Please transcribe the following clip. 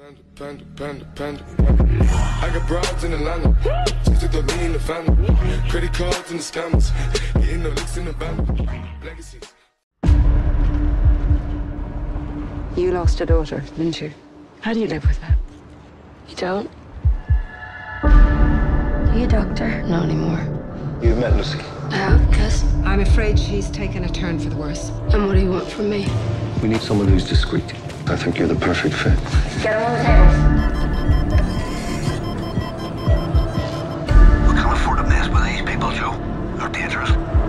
Panda. I got broads in Atlanta. Just took the lean in the family. Credit cards and the scammers. Getting the licks in the band. Legacies. You lost a daughter, didn't you? How do you live with that? You don't? Are you a doctor? Not anymore. You've met Lucy. I have, Cass. I'm afraid she's taken a turn for the worse. And what do you want from me? We need someone who's discreet. I think you're the perfect fit. Get him on the table. We can't afford to mess with these people, Joe. They're dangerous.